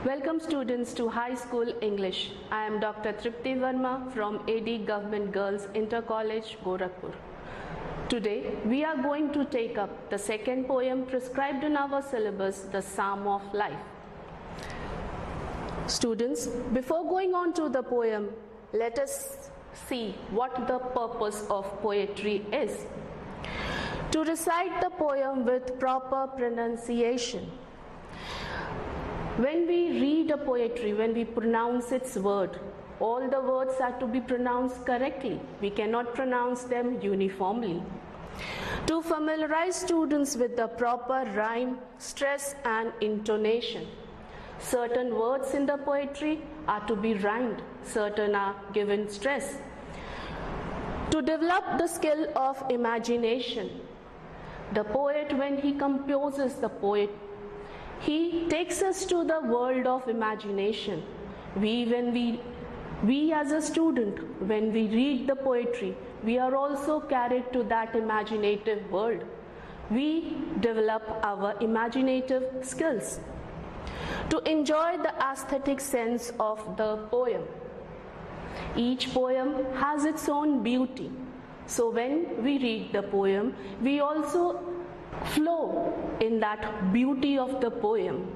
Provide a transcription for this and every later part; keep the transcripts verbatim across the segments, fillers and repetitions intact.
Welcome students to High School English. I am Doctor Tripti Verma from A D Government Girls Inter College, Gorakhpur. Today we are going to take up the second poem prescribed in our syllabus, The Psalm of Life. Students, before going on to the poem, let us see what the purpose of poetry is. To recite the poem with proper pronunciation. When we read a poetry, when we pronounce its word, all the words are to be pronounced correctly. We cannot pronounce them uniformly. To familiarize students with the proper rhyme, stress and intonation. Certain words in the poetry are to be rhymed, certain are given stress. To develop the skill of imagination. The poet, when he composes the poet, he takes us to the world of imagination. We, when we, we as a student, when we read the poetry, we are also carried to that imaginative world. We develop our imaginative skills. To enjoy the aesthetic sense of the poem. Each poem has its own beauty. So when we read the poem, we also flow in that beauty of the poem.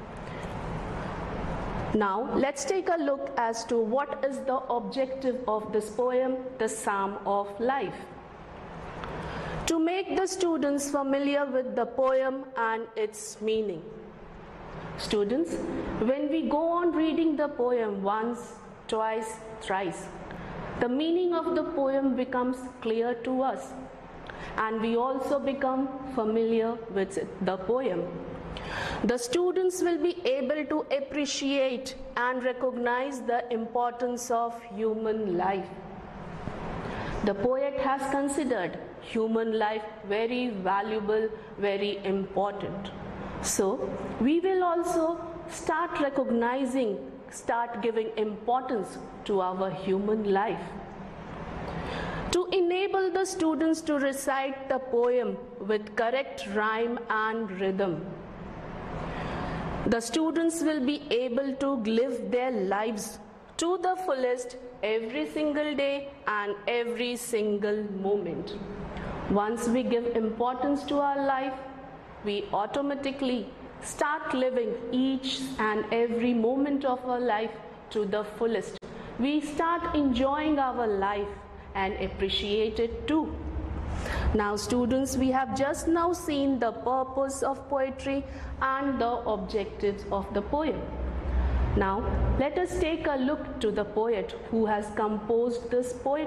Now let's take a look as to what is the objective of this poem, The Psalm of Life. To make the students familiar with the poem and its meaning. Students, when we go on reading the poem once, twice, thrice, the meaning of the poem becomes clear to us. And we also become familiar with the poem. The students will be able to appreciate and recognize the importance of human life. The poet has considered human life very valuable, very important. So we will also start recognizing, start giving importance to our human life. To enable the students to recite the poem with correct rhyme and rhythm. The students will be able to live their lives to the fullest every single day and every single moment. Once we give importance to our life, we automatically start living each and every moment of our life to the fullest. We start enjoying our life and appreciate it too. Now students, we have just now seen the purpose of poetry and the objectives of the poem. Now let us take a look to the poet who has composed this poem.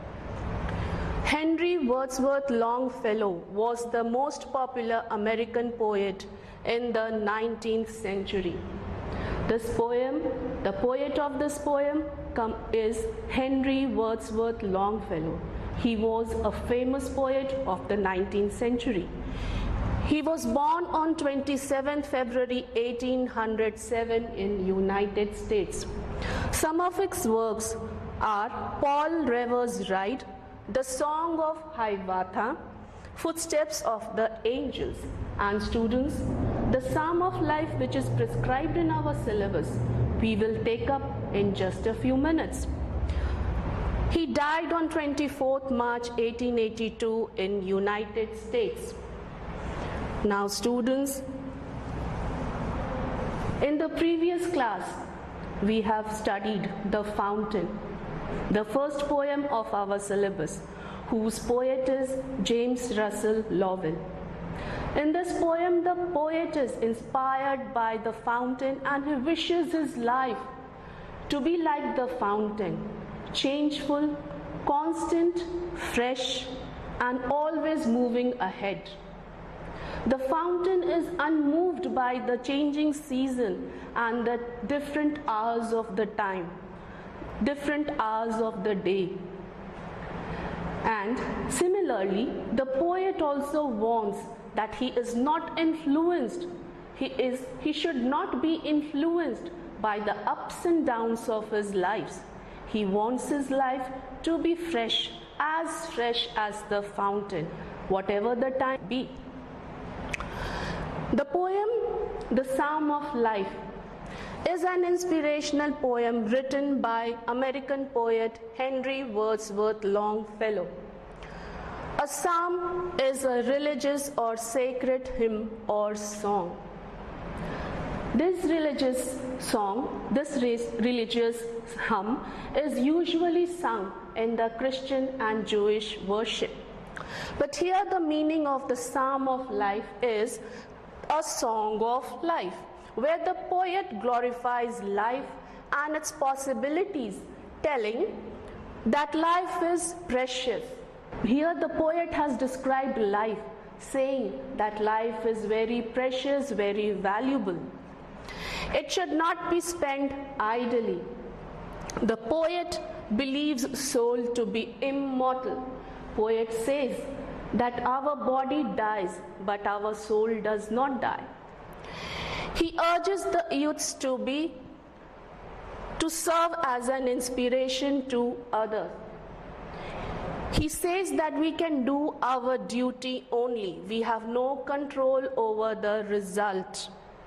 Henry Wadsworth Longfellow was the most popular American poet in the nineteenth century. This poem, the poet of this poem is Henry Wadsworth Longfellow. He was a famous poet of the nineteenth century. He was born on twenty-seventh February eighteen oh seven in United States. Some of his works are Paul Revere's Ride, The Song of Hiawatha, Footsteps of the Angels, and students, the Psalm of Life, which is prescribed in our syllabus, we will take up in just a few minutes. He died on twenty-fourth March eighteen eighty-two in United States. Now students, in the previous class, we have studied The Fountain, the first poem of our syllabus, whose poet is James Russell Lowell. In this poem, the poet is inspired by the fountain and he wishes his life to be like the fountain, changeful, constant, fresh, and always moving ahead. The fountain is unmoved by the changing season and the different hours of the time, different hours of the day. And similarly, the poet also warns that he is not influenced, he, is, he should not be influenced by the ups and downs of his lives. He wants his life to be fresh, as fresh as the fountain, whatever the time be. The poem, The Psalm of Life, is an inspirational poem written by American poet Henry Wadsworth Longfellow. A psalm is a religious or sacred hymn or song. This religious song, this religious hymn is usually sung in the Christian and Jewish worship. But here the meaning of the Psalm of Life is a song of life, where the poet glorifies life and its possibilities, telling that life is precious. Here the poet has described life, saying that life is very precious, very valuable. It should not be spent idly. The poet believes soul to be immortal. Poet says that our body dies, but our soul does not die. He urges the youths to be, to serve as an inspiration to others. He says that we can do our duty only. We have no control over the result.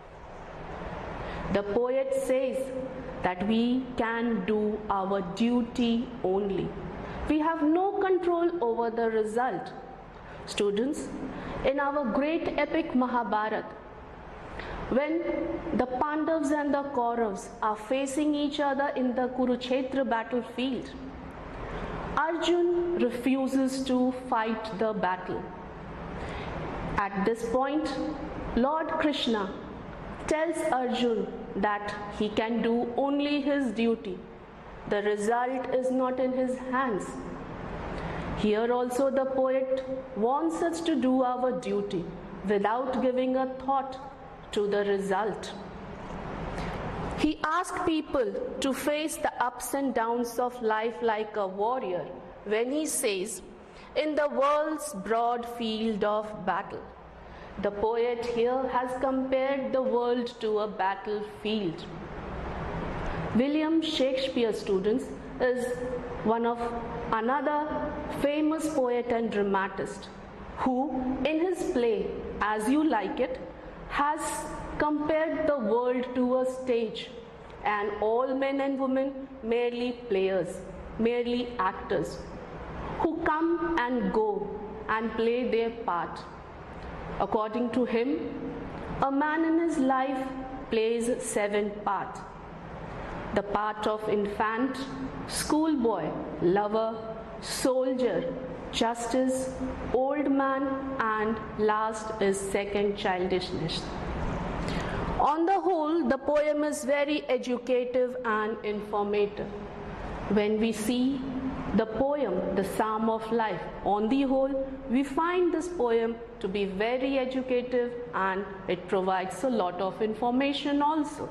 The poet says that we can do our duty only. We have no control over the result. Students, in our great epic Mahabharata, when the Pandavas and the Kauravas are facing each other in the Kurukshetra battlefield, Arjun refuses to fight the battle. At this point, Lord Krishna tells Arjun that he can do only his duty. The result is not in his hands. Here also the poet wants us to do our duty without giving a thought to the result. He asks people to face the ups and downs of life like a warrior when he says, in the world's broad field of battle. The poet here has compared the world to a battlefield. William Shakespeare, students, is one of another famous poet and dramatist who, in his play As You Like It, has compared the world to a stage and all men and women merely players, merely actors who come and go and play their part. According to him, a man in his life plays seven parts. The part of infant, schoolboy, lover, soldier, justice, old man, and last is second childishness. On the whole, the poem is very educative and informative. When we see the poem, the Psalm of Life, on the whole, we find this poem to be very educative and it provides a lot of information also.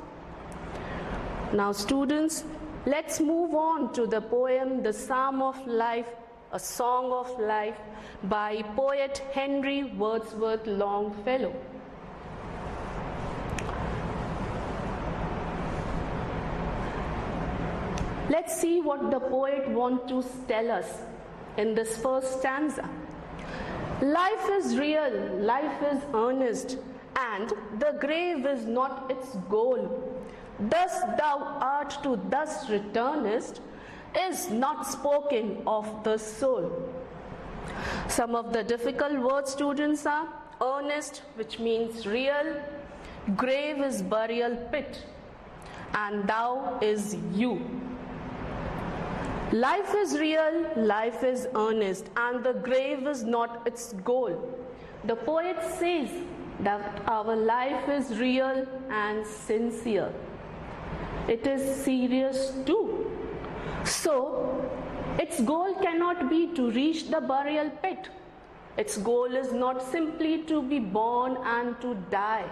Now students, let's move on to the poem, the Psalm of Life, a Song of Life by poet Henry Wadsworth Longfellow. Let's see what the poet wants to tell us in this first stanza. Life is real, life is earnest, and the grave is not its goal. Thus thou art to thus returnest is not spoken of the soul. Some of the difficult words, students, are earnest, which means real, grave is burial pit, and thou is you. Life is real, life is earnest, and the grave is not its goal. The poet says that our life is real and sincere. It is serious too. So, its goal cannot be to reach the burial pit. Its goal is not simply to be born and to die.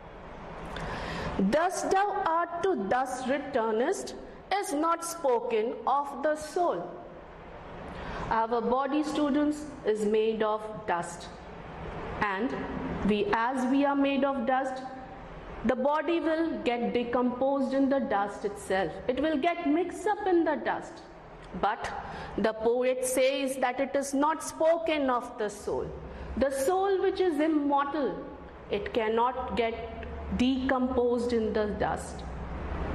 Thus thou art to thus returnest is not spoken of the soul. Our body, students, is made of dust. And we, as we are made of dust, the body will get decomposed in the dust itself. It will get mixed up in the dust. But the poet says that it is not spoken of the soul. The soul, which is immortal, it cannot get decomposed in the dust.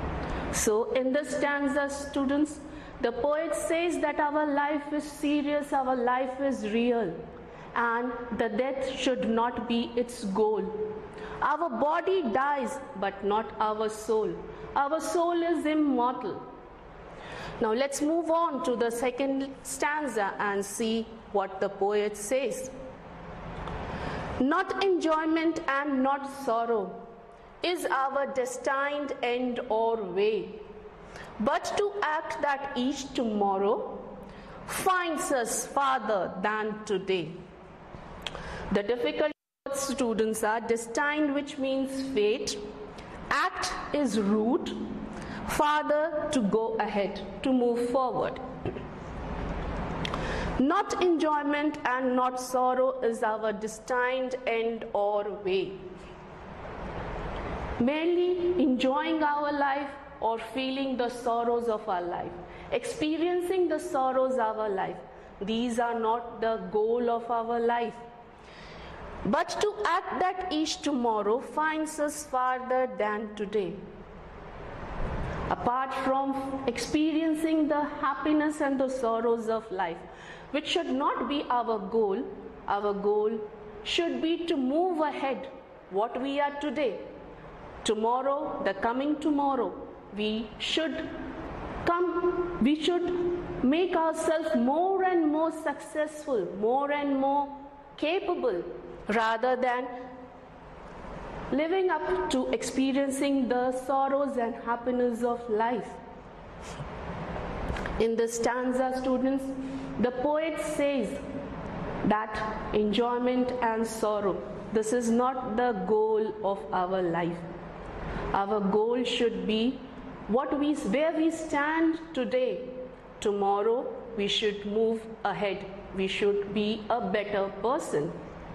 So in this stanza, students, the poet says that our life is serious, our life is real, and the death should not be its goal. Our body dies, but not our soul. Our soul is immortal. Now let's move on to the second stanza and see what the poet says. Not enjoyment and not sorrow is our destined end or way, but to act that each tomorrow finds us farther than today. The difficult words, students, are destined, which means fate, act is route, farther to go ahead, to move forward. Not enjoyment and not sorrow is our destined end or way. Merely enjoying our life or feeling the sorrows of our life, experiencing the sorrows of our life, these are not the goal of our life. But to act that each tomorrow finds us farther than today. Apart from experiencing the happiness and the sorrows of life, which should not be our goal, our goal should be to move ahead what we are today. Tomorrow, the coming tomorrow, we should come, we should make ourselves more and more successful, more and more capable, rather than living up to experiencing the sorrows and happiness of life. In this stanza, students, the poet says that enjoyment and sorrow, this is not the goal of our life. Our goal should be what we, where we stand today. Tomorrow we should move ahead. We should be a better person.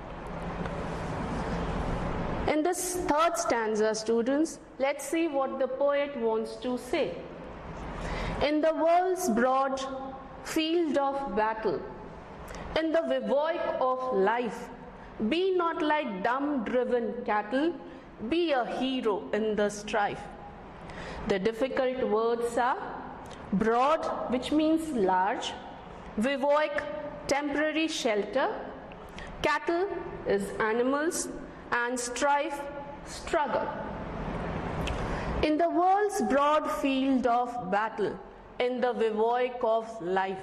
In this third stanza, students, let's see what the poet wants to say. In the world's broad field of battle, in the bivouac of life, be not like dumb-driven cattle, be a hero in the strife. The difficult words are broad, which means large, bivouac, temporary shelter, cattle is animals, and strife, struggle. In the world's broad field of battle, in the bivouac of life,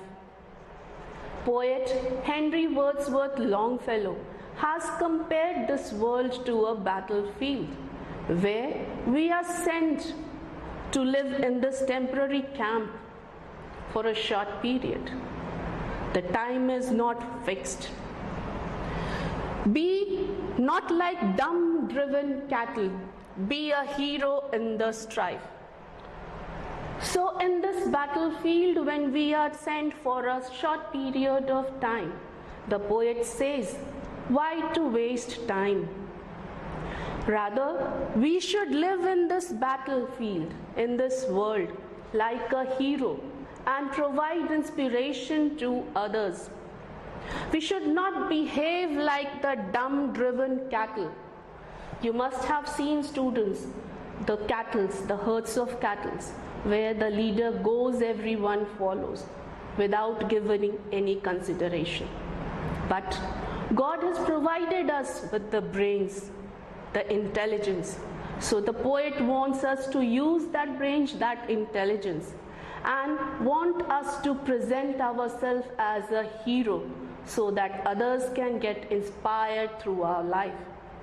poet Henry Wadsworth Longfellow has compared this world to a battlefield where we are sent to live in this temporary camp for a short period. The time is not fixed. Be not like dumb-driven cattle, be a hero in the strife. So in this battlefield, when we are sent for a short period of time, the poet says, why to waste time? Rather, we should live in this battlefield, in this world, like a hero and provide inspiration to others. We should not behave like the dumb-driven cattle. You must have seen, students, the cattle, the herds of cattle, where the leader goes, everyone follows, without giving any consideration. But God has provided us with the brains, the intelligence. So the poet wants us to use that brains, that intelligence, and want us to present ourselves as a hero so that others can get inspired through our life.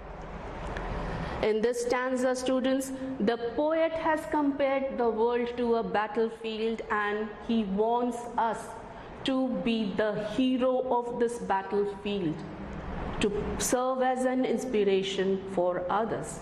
In this stanza, students, the poet has compared the world to a battlefield, and he wants us to be the hero of this battlefield, to serve as an inspiration for others.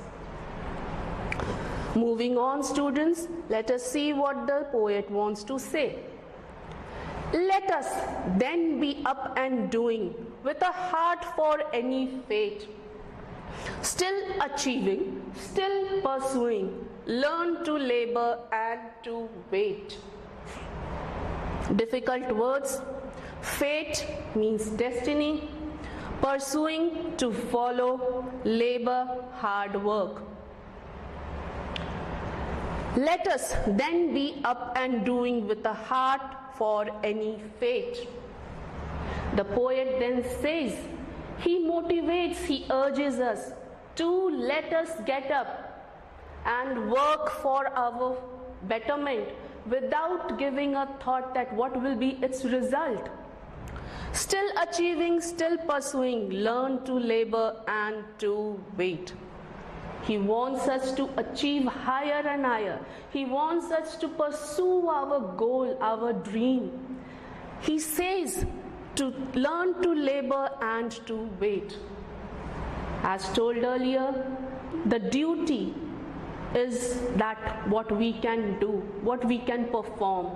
Moving on, students, let us see what the poet wants to say. Let us then be up and doing with a heart for any fate, still achieving, still pursuing, learn to labor and to wait. Difficult words. Fate means destiny, pursuing, to follow, labor, hard work. Let us then be up and doing with a heart for any fate. The poet then says, he motivates, he urges us to let us get up and work for our betterment without giving a thought that what will be its result. Still achieving, still pursuing, learn to labor and to wait. He wants us to achieve higher and higher. He wants us to pursue our goal, our dream. He says to learn to labor and to wait. As told earlier, the duty is that what we can do, what we can perform.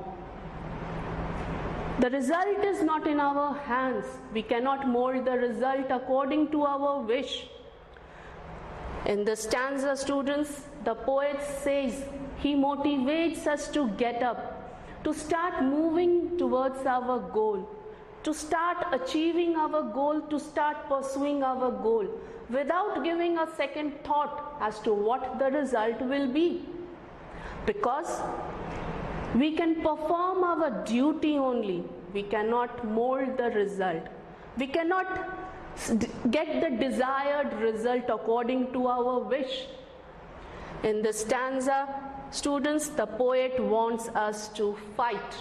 The result is not in our hands. We cannot mold the result according to our wish. In the stanza, students, the poet says he motivates us to get up, to start moving towards our goal, to start achieving our goal, to start pursuing our goal, without giving a second thought as to what the result will be. Because we can perform our duty only. We cannot mold the result. We cannot get the desired result according to our wish. In the stanza, students, the poet wants us to fight.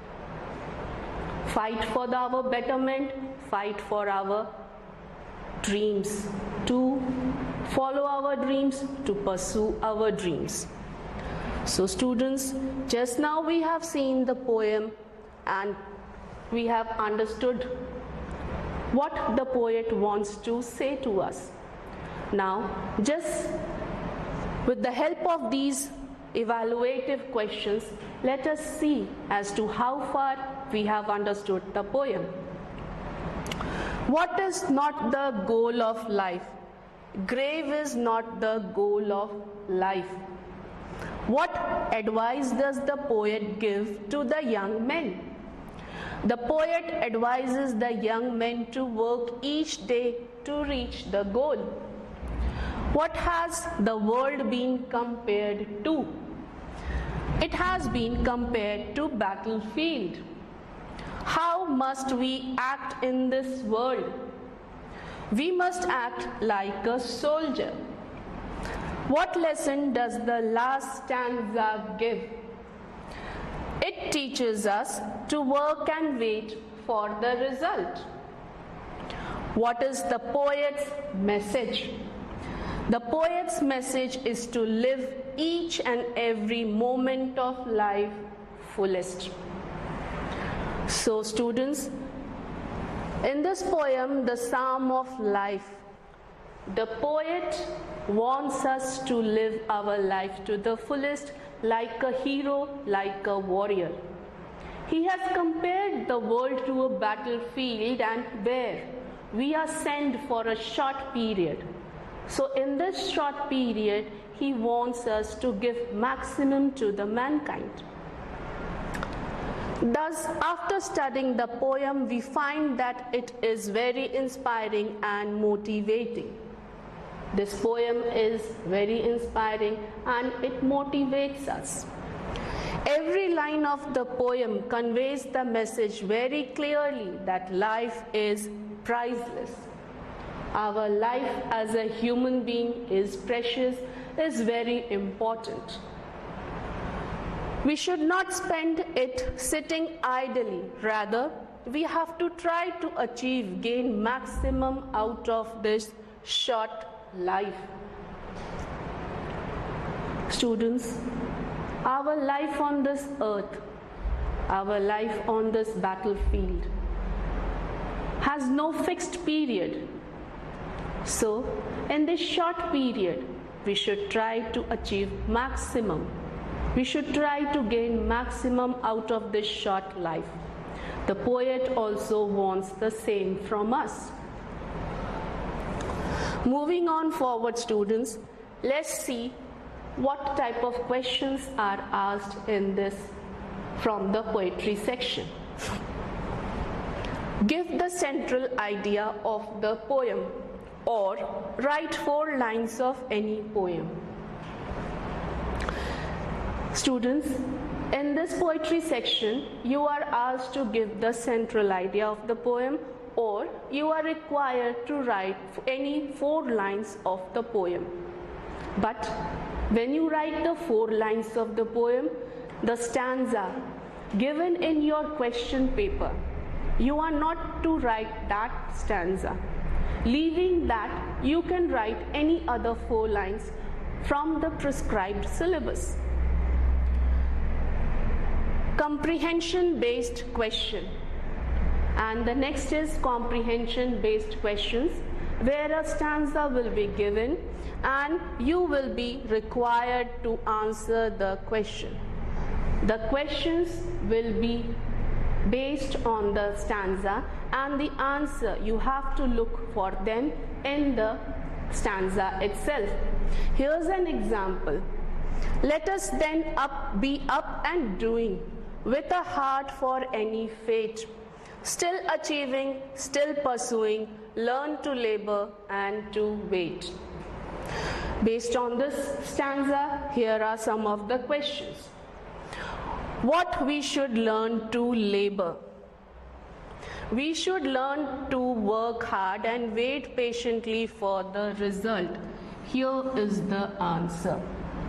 Fight for the, our betterment, fight for our dreams, to follow our dreams, to pursue our dreams. So students, just now we have seen the poem and we have understood what the poet wants to say to us. Now, just with the help of these evaluative questions, let us see as to how far we have understood the poem. What is not the goal of life? Grave is not the goal of life. What advice does the poet give to the young men? The poet advises the young men to work each day to reach the goal. What has the world been compared to? It has been compared to battlefield. How must we act in this world? We must act like a soldier. What lesson does the last stanza give? It teaches us to work and wait for the result. What is the poet's message? The poet's message is to live each and every moment of life fullest. So students, in this poem, the Psalm of Life, the poet wants us to live our life to the fullest, like a hero, like a warrior. He has compared the world to a battlefield and where we are sent for a short period. So in this short period, he wants us to give maximum to the mankind. Thus, after studying the poem, we find that it is very inspiring and motivating. This poem is very inspiring and it motivates us. Every line of the poem conveys the message very clearly that life is priceless. Our life as a human being is precious, is very important. We should not spend it sitting idly. Rather, we have to try to achieve, gain maximum out of this short life. Students, our life on this earth, our life on this battlefield has no fixed period. So, in this short period, we should try to achieve maximum. We should try to gain maximum out of this short life. The poet also wants the same from us. Moving on forward, students, let's see what type of questions are asked in this from the poetry section. Give the central idea of the poem or write four lines of any poem. Students, in this poetry section, you are asked to give the central idea of the poem, or you are required to write any four lines of the poem. But when you write the four lines of the poem, the stanza given in your question paper, you are not to write that stanza. Leaving that, you can write any other four lines from the prescribed syllabus. Comprehension-based question. And the next is comprehension-based questions, where a stanza will be given and you will be required to answer the question. The questions will be based on the stanza, and the answer you have to look for them in the stanza itself. Here's an example. Let us then up be up and doing, with a heart for any fate, still achieving, still pursuing, learn to labor and to wait. Based on this stanza, here are some of the questions. What we should learn to labor? We should learn to work hard and wait patiently for the result. Here is the answer.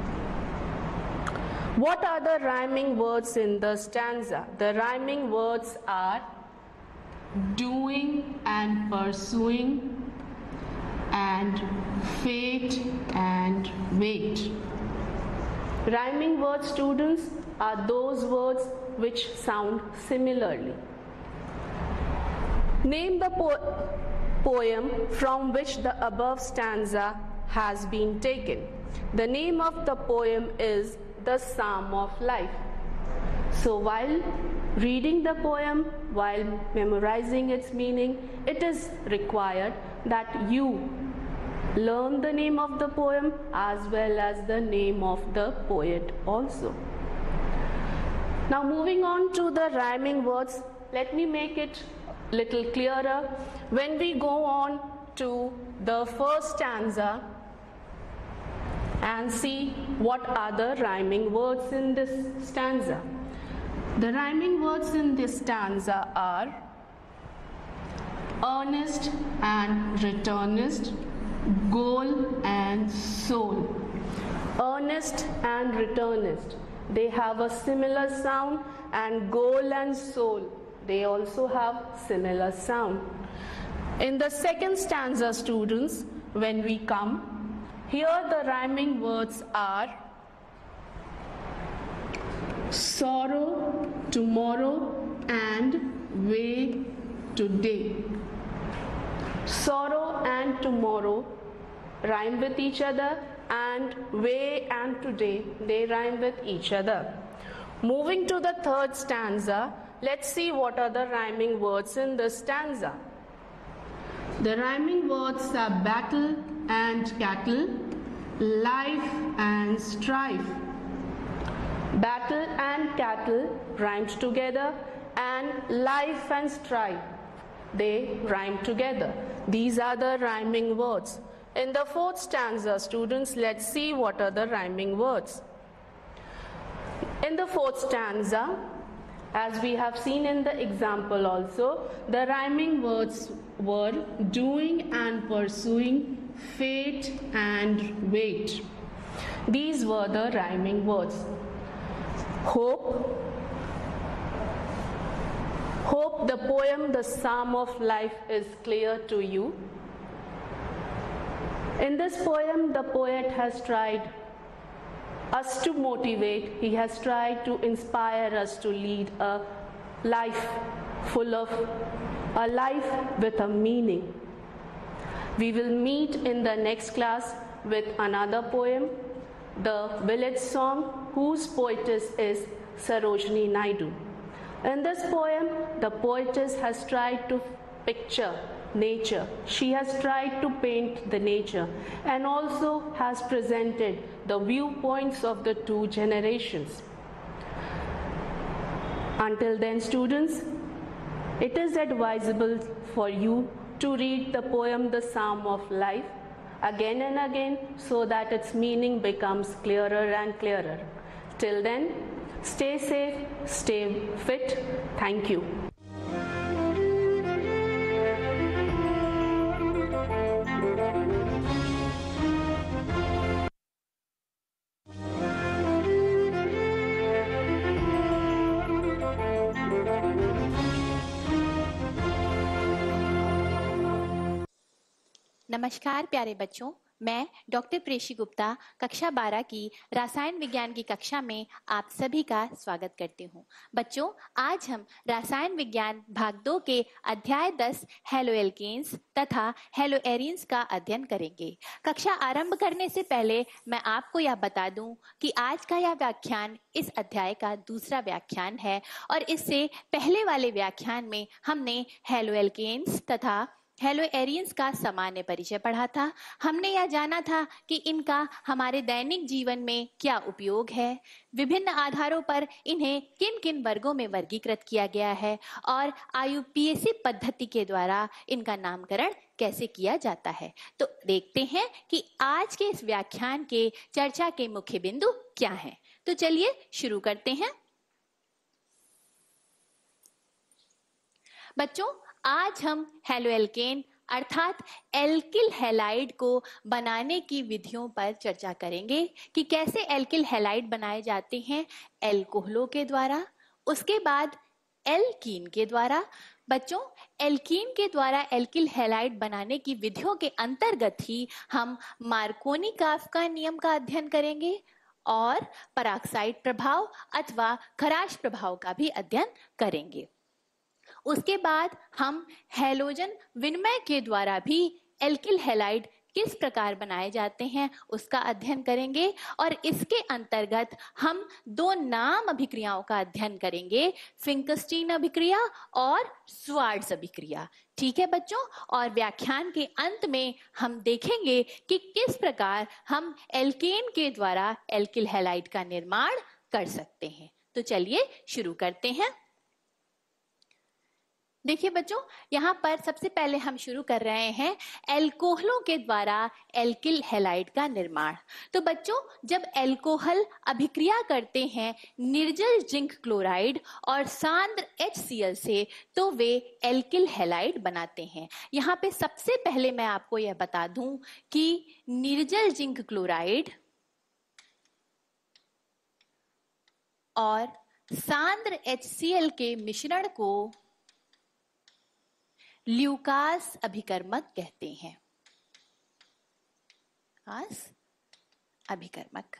What are the rhyming words in the stanza? The rhyming words are doing and pursuing, and fate and wait. Rhyming words, students, are those words which sound similarly. Name the po- poem from which the above stanza has been taken. The name of the poem is The Psalm of Life. So while reading the poem, while memorizing its meaning, it is required that you learn the name of the poem as well as the name of the poet also. Now moving on to the rhyming words, let me make it little clearer. When we go on to the first stanza and see what are the rhyming words in this stanza. The rhyming words in this stanza are earnest and returnist, goal and soul. Earnest and returnist, they have a similar sound, and goal and soul, they also have similar sound. In the second stanza, students, when we come, here the rhyming words are sorrow, tomorrow, and way, today. Sorrow and tomorrow rhyme with each other, and way and today, they rhyme with each other. Moving to the third stanza, let's see what are the rhyming words in this stanza. The rhyming words are battle and cattle, life and strife. Battle and cattle rhymed together, and life and strife, they rhyme together. These are the rhyming words. In the fourth stanza, students, let's see what are the rhyming words. In the fourth stanza, as we have seen in the example also, the rhyming words were doing and pursuing, fate and wait. These were the rhyming words. Hope. Hope the poem The Psalm of Life is clear to you. In this poem, the poet has tried us to motivate, he has tried to inspire us to lead a life full of, a life with a meaning. We will meet in the next class with another poem, The Village Song, whose poetess is Sarojini Naidu. In this poem, the poetess has tried to picture nature. She has tried to paint the nature and also has presented the viewpoints of the two generations. Until then, students, it is advisable for you to read the poem The Psalm of Life again and again so that its meaning becomes clearer and clearer. Till then, stay safe, stay fit. Thank you. नमस्कार प्यारे बच्चों, मैं doctor प्रेषी Gupta कक्षा बारह की रसायन विज्ञान की कक्षा में आप सभी का स्वागत करती हूँ। बच्चों, आज हम रसायन विज्ञान भाग दो के अध्याय दस हेलो एल्केन्स तथा हेलो एरीन्स का अध्ययन करेंगे। कक्षा आरंभ करने से पहले मैं आपको यह बता दूं कि आज का यह व्याख्यान इस अध्याय का दूसरा व्याख्यान है और इससे पहले वाले व्याख्यान में हमने हेलो एल्केन्स तथा हेलो एरीन्स का सामान्य परिचय पढ़ा था। हमने यह जाना था कि इनका हमारे दैनिक जीवन में क्या उपयोग है, विभिन्न आधारों पर इन्हें किन किन वर्गों में वर्गीकृत किया गया है और आई यू पी ए सी पद्धति के द्वारा इनका नामकरण कैसे किया जाता है। तो देखते हैं कि आज के इस व्याख्यान के चर्चा के मुख्य बिंदु क्या हैं। तो चलिए शुरू करते हैं। बच्चों, आज हम हेलो एल्केन अर्थात एल्किल हैलाइड को बनाने की विधियों पर चर्चा करेंगे कि कैसे एल्किल हैलाइड बनाए जाते हैं एल्कोहलों के द्वारा, उसके बाद एल्कीन के द्वारा। बच्चों, एल्कीन के द्वारा एल्किल हैलाइड बनाने की विधियों के अंतर्गत ही हम मार्कोनी-काफ का नियम का अध्ययन करेंगे और पेरोक्साइड प्रभाव अथवा खराश प्रभाव का भी अध्ययन करेंगे। उसके बाद हम हैलोजन विनिमय के द्वारा भी एल्किल हैलाइड किस प्रकार बनाए जाते हैं उसका अध्ययन करेंगे और इसके अंतर्गत हम दो नाम अभिक्रियाओं का अध्ययन करेंगे, फिंकस्टीन अभिक्रिया और स्वार्ट्ज अभिक्रिया। ठीक है बच्चों, और व्याख्यान के अंत में हम देखेंगे कि किस प्रकार हम एल्केन के द्वारा एल्किल हैलाइड का निर्माण कर सकते हैं। तो चलिए शुरू करते हैं। देखिए बच्चों, यहाँ पर सबसे पहले हम शुरू कर रहे हैं एल्कोहलों के द्वारा एल्किल हैलाइड का निर्माण। तो बच्चों, जब एल्कोहल अभिक्रिया करते हैं निर्जल जिंक क्लोराइड और सांद्र एच सी एल से, तो वे एल्किल हैलाइड बनाते हैं। यहाँ पे सबसे पहले मैं आपको यह बता दूं कि निर्जल जिंक क्लोराइड और सांद्र एच सी एल के मिश्रण को ल्यूकास अभिकर्मक कहते हैं। अभिकर्मक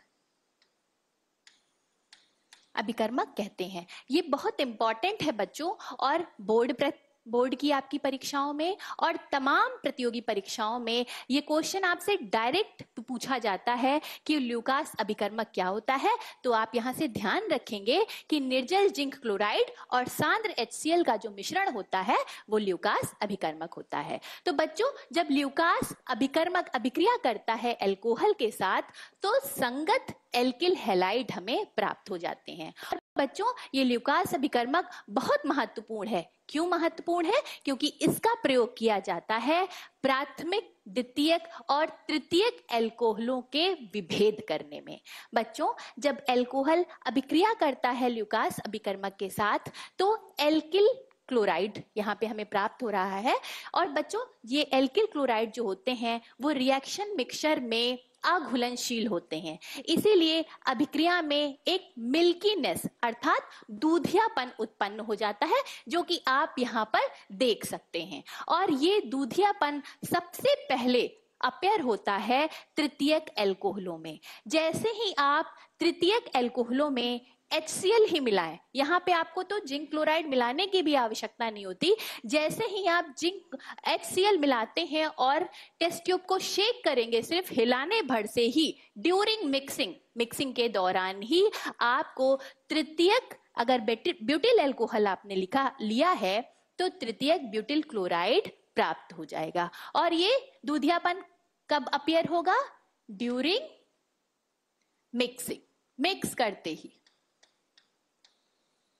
अभिकर्मक कहते हैं। ये बहुत इंपॉर्टेंट है बच्चों, और बोर्ड प्र बोर्ड की आपकी परीक्षाओं में और तमाम प्रतियोगी परीक्षाओं में ये क्वेश्चन आपसे डायरेक्ट पूछा जाता है कि ल्यूकास अभिकर्मक क्या होता है। तो आप यहाँ से ध्यान रखेंगे कि निर्जल जिंक क्लोराइड और सांद्र एच सी एल का जो मिश्रण होता है वो ल्यूकास अभिकर्मक होता है। तो बच्चों, जब ल्यूकास अभिकर्मक अभिक्रिया करता है एल्कोहल के साथ, तो संगत एल्किल हैलाइड हमें प्राप्त हो जाते हैं। बच्चों, ये ल्यूकास अभिकर्मक बहुत महत्वपूर्ण है। क्यों महत्वपूर्ण है? क्योंकि इसका प्रयोग किया जाता है प्राथमिक, द्वितीयक और तृतीयक एल्कोहलों के विभेद करने में। बच्चों, जब एल्कोहल अभिक्रिया करता है ल्यूकास अभिकर्मक के साथ, तो एल्किल क्लोराइड यहाँ पे हमें प्राप्त हो रहा है। और बच्चों, ये एल्किल क्लोराइड जो होते हैं वो रिएक्शन मिक्सचर में अघुलनशील होते हैं, इसीलिए अभिक्रिया में एक मिल्कीनेस अर्थात दूधियापन उत्पन्न हो जाता है, जो कि आप यहाँ पर देख सकते हैं। और ये दूधियापन सबसे पहले अपेयर होता है तृतीयक एल्कोहलों में। जैसे ही आप तृतीयक एल्कोहलों में एच सी एल ही मिलाएं, यहाँ पे आपको तो जिंक क्लोराइड मिलाने की भी आवश्यकता नहीं होती। जैसे ही आप जिंक एच सी एल मिलाते हैं और टेस्ट ट्यूब को शेक करेंगे, सिर्फ हिलाने भर से ही, ड्यूरिंग मिक्सिंग मिक्सिंग के दौरान ही आपको तृतीयक, अगर ब्यूटिल एल्कोहल आपने लिखा लिया है तो तृतीयक ब्यूटिल क्लोराइड प्राप्त हो जाएगा। और ये दूधियापन कब अपीयर होगा? ड्यूरिंग मिक्सिंग, मिक्स करते ही।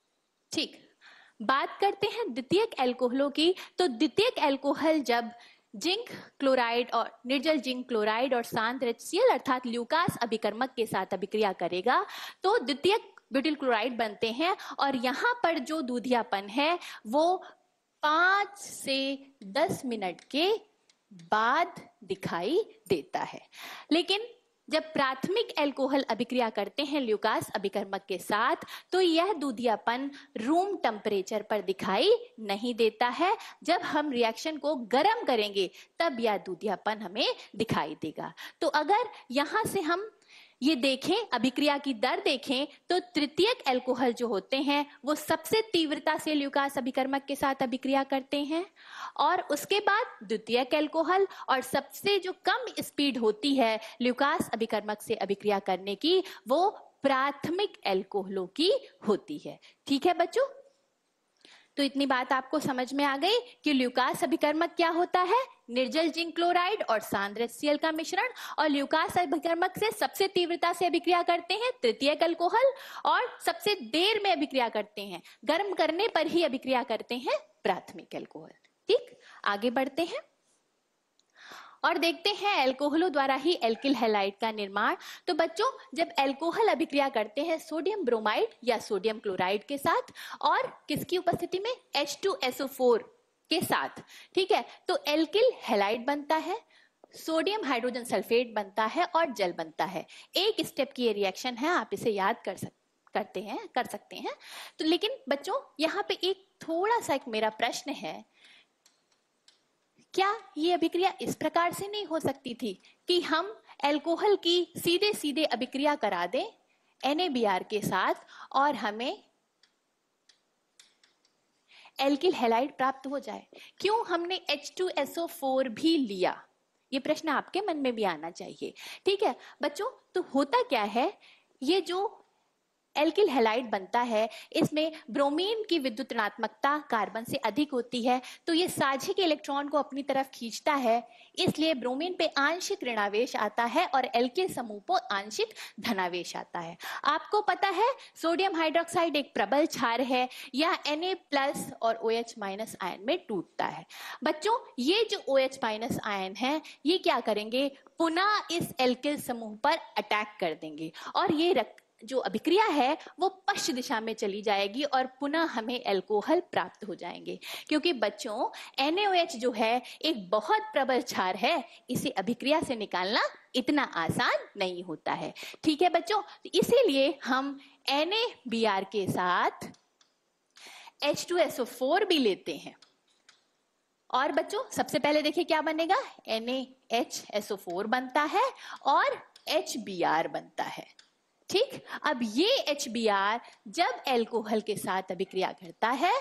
ठीक, बात करते हैं द्वितीयक एल्कोहलों की। तो द्वितीयक एल्कोहल जब जिंक क्लोराइड और निर्जल जिंक क्लोराइड और शांत एच सी एल अर्थात ल्यूकास अभिकर्मक के साथ अभिक्रिया करेगा तो द्वितीयक ब्यूटिल क्लोराइड बनते हैं और यहाँ पर जो दूधियापन है वो पांच से दस मिनट के बाद दिखाई देता है। लेकिन जब प्राथमिक अल्कोहल अभिक्रिया करते हैं ल्यूकास अभिकर्मक के साथ तो यह दूधियापन रूम टेम्परेचर पर दिखाई नहीं देता है। जब हम रिएक्शन को गर्म करेंगे तब यह दूधियापन हमें दिखाई देगा। तो अगर यहाँ से हम ये देखें, अभिक्रिया की दर देखें तो तृतीयक अल्कोहल जो होते हैं वो सबसे तीव्रता से ल्यूकास अभिकर्मक के साथ अभिक्रिया करते हैं और उसके बाद द्वितीयक अल्कोहल और सबसे जो कम स्पीड होती है ल्यूकास अभिकर्मक से अभिक्रिया करने की वो प्राथमिक अल्कोहलों की होती है। ठीक है बच्चों, तो इतनी बात आपको समझ में आ गई कि ल्यूकास अभिकर्मक क्या होता है, निर्जल जिंक क्लोराइड और सांद्र एच सी एल का मिश्रण, और ल्यूकास अभिकर्मक से सबसे तीव्रता से अभिक्रिया करते हैं तृतीयक अल्कोहल और सबसे देर में अभिक्रिया करते हैं, गर्म करने पर ही अभिक्रिया करते हैं प्राथमिक अल्कोहल। ठीक, आगे बढ़ते हैं और देखते हैं अल्कोहलों द्वारा ही एल्किल हैलाइड का निर्माण। तो बच्चों जब अल्कोहल अभिक्रिया करते हैं सोडियम ब्रोमाइड या सोडियम क्लोराइड के साथ और किसकी उपस्थिति में, H two S O four के साथ, ठीक है, तो एल्किल हैलाइड बनता है, सोडियम हाइड्रोजन सल्फेट बनता है और जल बनता है। एक स्टेप की ये रिएक्शन है, आप इसे याद कर सकते करते हैं कर सकते हैं। तो लेकिन बच्चों यहाँ पे एक थोड़ा सा एक मेरा प्रश्न है, क्या ये अभिक्रिया इस प्रकार से नहीं हो सकती थी कि हम अल्कोहल की सीधे सीधे अभिक्रिया करा दें एन ए बी आर के साथ और हमें एल्किल हैलाइड प्राप्त हो जाए? क्यों हमने H two S O four भी लिया? ये प्रश्न आपके मन में भी आना चाहिए। ठीक है बच्चों, तो होता क्या है, ये जो एल्किल हैलाइड बनता है इसमें ब्रोमीन की विद्युत ऋणात्मकता कार्बन से अधिक होती है, तो ये साझी के इलेक्ट्रॉन को अपनी तरफ खींचता है, इसलिए ब्रोमीन पे आंशिक ऋणावेश आता है और एल्किल समूह पर आंशिक धनावेश आता है। आपको पता है सोडियम हाइड्रोक्साइड एक प्रबल क्षार है, यह Na प्लस और OH माइनस आयन में टूटता है। बच्चों ये जो OH माइनस आयन है ये क्या करेंगे, पुनः इस एल्किल समूह पर अटैक कर देंगे और ये रक जो अभिक्रिया है वो पश्चिम दिशा में चली जाएगी और पुनः हमें अल्कोहल प्राप्त हो जाएंगे। क्योंकि बच्चों एन ए ओ एच जो है एक बहुत प्रबल क्षार है, इसे अभिक्रिया से निकालना इतना आसान नहीं होता है। ठीक है बच्चों, इसीलिए हम एन ए बी आर के साथ H two S O four भी लेते हैं। और बच्चों सबसे पहले देखिए क्या बनेगा, N A H S O four बनता है और एच बी आर बनता है। ठीक, अब ये एच बी आर जब अल्कोहल के साथ अभिक्रिया करता है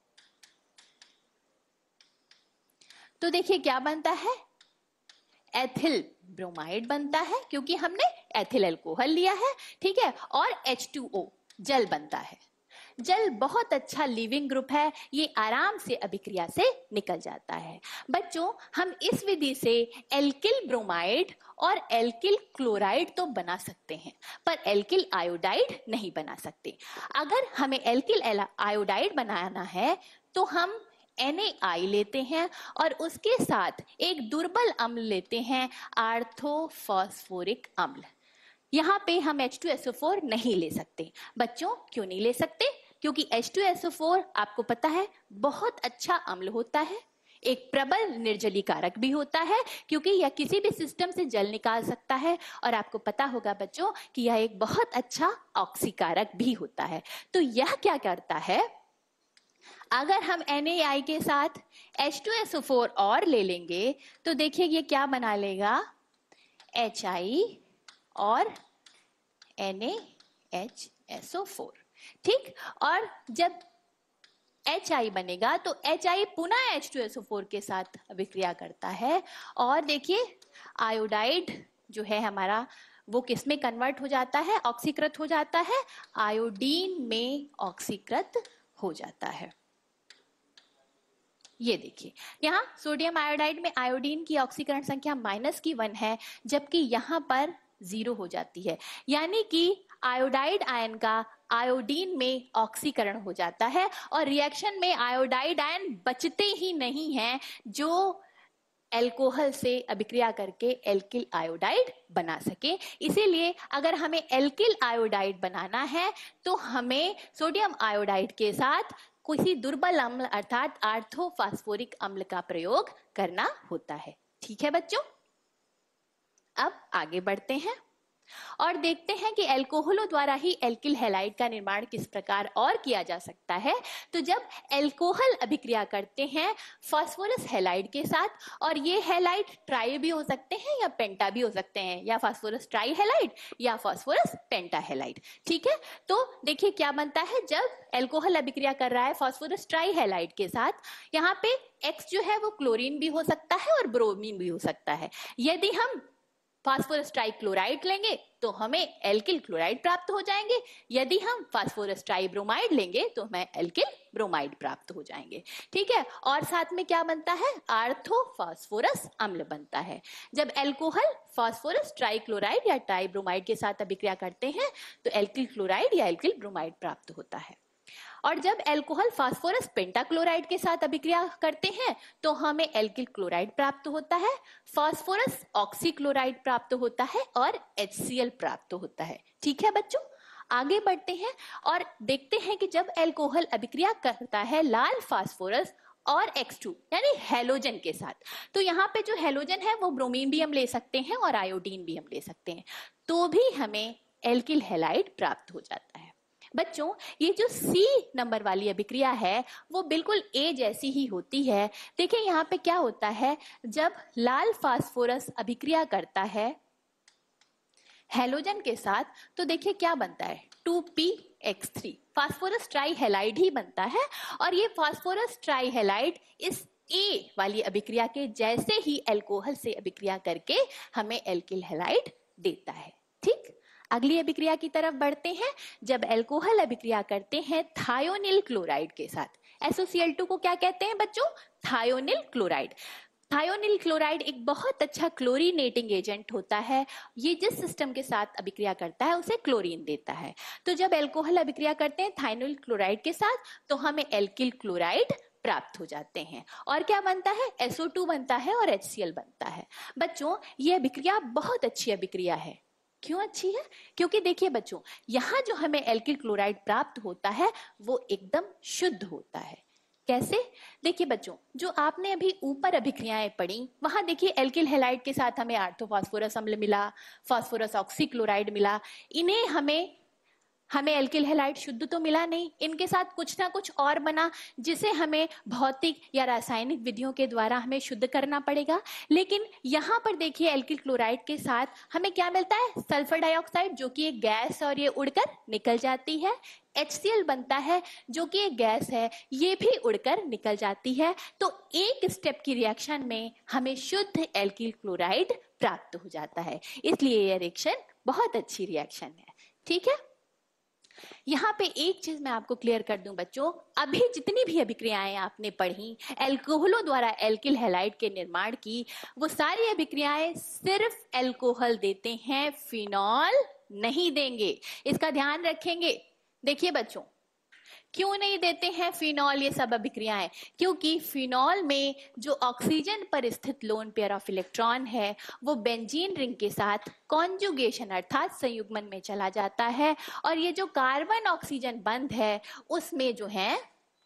तो देखिए क्या बनता है, एथिल ब्रोमाइड बनता है क्योंकि हमने एथिल अल्कोहल लिया है। ठीक है, और एच टू ओ जल बनता है। जल बहुत अच्छा लिविंग ग्रुप है, ये आराम से अभिक्रिया से निकल जाता है। बच्चों हम इस विधि से एल्किल ब्रोमाइड और एल्किल क्लोराइड तो बना सकते हैं पर एल्किल आयोडाइड नहीं बना सकते। अगर हमें एल्किल आयोडाइड बनाना है तो हम एन ए आई लेते हैं और उसके साथ एक दुर्बल अम्ल लेते हैं, आर्थोफॉस्फोरिक अम्ल। यहाँ पे हम H two S O four नहीं ले सकते। बच्चों क्यों नहीं ले सकते, क्योंकि H two S O four आपको पता है बहुत अच्छा अम्ल होता है, एक प्रबल निर्जलीकारक भी होता है क्योंकि यह किसी भी सिस्टम से जल निकाल सकता है, और आपको पता होगा बच्चों कि यह एक बहुत अच्छा ऑक्सीकारक भी होता है। तो यह क्या करता है, अगर हम एन ए आई के साथ H two S O four और ले लेंगे तो देखिए ये क्या बना लेगा, एच आई और N A H S O four. ठीक, और जब एच आई बनेगा तो एच आई पुनः H two S O four के साथ अभिक्रिया करता है और देखिए आयोडाइड जो है हमारा वो किस में कन्वर्ट हो जाता है, ऑक्सीकृत हो जाता है, आयोडीन में ऑक्सीकृत हो जाता है। ये देखिए यहाँ सोडियम आयोडाइड में आयोडीन की ऑक्सीकरण संख्या माइनस की वन है, जबकि यहाँ पर जीरो हो जाती है, यानी कि आयोडाइड आयन का आयोडीन में ऑक्सीकरण हो जाता है और रिएक्शन में आयोडाइड आयन बचते ही नहीं हैं जो एल्कोहल से अभिक्रिया करके एल्किल आयोडाइड बना सके। इसीलिए अगर हमें एल्किल आयोडाइड बनाना है तो हमें सोडियम आयोडाइड के साथ किसी दुर्बल अम्ल अर्थात आर्थोफास्फोरिक अम्ल का प्रयोग करना होता है। ठीक है बच्चों, अब आगे बढ़ते हैं और देखते हैं कि एल्कोहलों द्वारा ही एल्किल हैलाइड का निर्माण किस प्रकार और किया जा सकता है। तो जब एल्कोहल अभिक्रिया करते हैं फास्फोरस हैलाइड के साथ, और ये हैलाइड ट्राई भी हो सकते हैं या पेंटा भी हो सकते हैं, या फास्फोरस ट्राई हैलाइड या फास्फोरस पेंटा हैलाइड। ठीक है, तो देखिए क्या बनता है जब एल्कोहल अभिक्रिया कर रहा है फास्फोरस ट्राई हैलाइड के साथ, यहाँ पे X जो है वो क्लोरीन भी हो सकता है और ब्रोमीन भी हो सकता है। यदि हम फास्फोरस ट्राइक्लोराइड लेंगे तो हमें एल्किल क्लोराइड प्राप्त हो जाएंगे, यदि हम फास्फोरस ट्राइब्रोमाइड लेंगे तो हमें एल्किल ब्रोमाइड प्राप्त हो जाएंगे। ठीक है, और साथ में क्या बनता है, आर्थोफास्फोरस अम्ल बनता है। जब एल्कोहल फास्फोरस ट्राइक्लोराइड या ट्राइब्रोमाइड के साथ अभिक्रिया करते हैं तो एल्किल क्लोराइड या एल्किल ब्रोमाइड प्राप्त होता है। और जब एल्कोहल फास्फोरस पेंटाक्लोराइड के साथ अभिक्रिया करते हैं तो हमें एल्किल क्लोराइड प्राप्त होता है, फास्फोरस ऑक्सीक्लोराइड प्राप्त होता है और एच सी एल प्राप्त होता है। ठीक है बच्चों, आगे बढ़ते हैं और देखते हैं कि जब एल्कोहल अभिक्रिया करता है लाल फास्फोरस और एक्स टू यानी हेलोजन के साथ, तो यहाँ पे जो हेलोजन है वो ब्रोमीन भी हम ले सकते हैं और आयोडीन भी हम ले सकते हैं, तो भी हमें एल्किल हैलाइड प्राप्त हो जाता है। बच्चों, ये जो सी नंबर वाली अभिक्रिया है वो बिल्कुल ए जैसी ही होती है। देखिए यहाँ पे क्या होता है, जब लाल फास्फोरस अभिक्रिया करता है हेलोजन के साथ तो देखिए क्या बनता है, two P X three phosphorus trihalide ही बनता है। और ये फास्फोरस ट्राई हैलाइड इस ए वाली अभिक्रिया के जैसे ही एल्कोहल से अभिक्रिया करके हमें एल्किल हैलाइड देता है। ठीक, अगली अभिक्रिया की तरफ बढ़ते हैं। जब एल्कोहल अभिक्रिया करते हैं थायोनिल क्लोराइड के साथ, S O C L two को क्या कहते हैं बच्चों, थायोनिल क्लोराइड। थायोनिल क्लोराइड एक बहुत अच्छा क्लोरीनेटिंग एजेंट होता है, ये जिस सिस्टम के साथ अभिक्रिया करता है उसे क्लोरीन देता है। तो जब एल्कोहल अभिक्रिया करते हैं थायोनिल क्लोराइड के साथ तो हमें एल्किल क्लोराइड प्राप्त हो जाते हैं और क्या बनता है, एस ओ टू बनता है और एच सी एल बनता है। बच्चों, ये अभिक्रिया बहुत अच्छी अभिक्रिया है। क्यों अच्छी है, क्योंकि देखिए बच्चों, यहाँ जो हमें एल्किल क्लोराइड प्राप्त होता है वो एकदम शुद्ध होता है। कैसे, देखिए बच्चों, जो आपने अभी ऊपर अभिक्रियाएं पढ़ी वहां देखिए एल्किल हैलाइड के साथ हमें आर्थोफास्फोरस अम्ल मिला, फास्फोरस ऑक्सीक्लोराइड मिला, इन्हें हमें हमें एल्किल हैलाइड शुद्ध तो मिला नहीं, इनके साथ कुछ ना कुछ और बना जिसे हमें भौतिक या रासायनिक विधियों के द्वारा हमें शुद्ध करना पड़ेगा। लेकिन यहाँ पर देखिए एल्किल क्लोराइड के साथ हमें क्या मिलता है, सल्फर डाइऑक्साइड जो कि एक गैस और ये उड़कर निकल जाती है, एच सी एल बनता है जो कि एक गैस है, ये भी उड़कर निकल जाती है। तो एक स्टेप की रिएक्शन में हमें शुद्ध एल्किल क्लोराइड प्राप्त हो जाता है, इसलिए ये रिएक्शन बहुत अच्छी रिएक्शन है। ठीक है, यहाँ पे एक चीज मैं आपको क्लियर कर दूं बच्चों, अभी जितनी भी अभिक्रियाएं आपने पढ़ी एल्कोहलों द्वारा एल्किल हैलाइड के निर्माण की, वो सारी अभिक्रियाएं सिर्फ एल्कोहल देते हैं, फिनॉल नहीं देंगे, इसका ध्यान रखेंगे। देखिए बच्चों, क्यों नहीं देते हैं फिनॉल ये सब अभिक्रियाएं, क्योंकि फिनॉल में जो ऑक्सीजन पर स्थित लोन पेयर ऑफ इलेक्ट्रॉन है वो बेंजीन रिंग के साथ कॉन्जुगेशन अर्थात संयुग्मन में चला जाता है, और ये जो कार्बन ऑक्सीजन बंध है उसमें जो है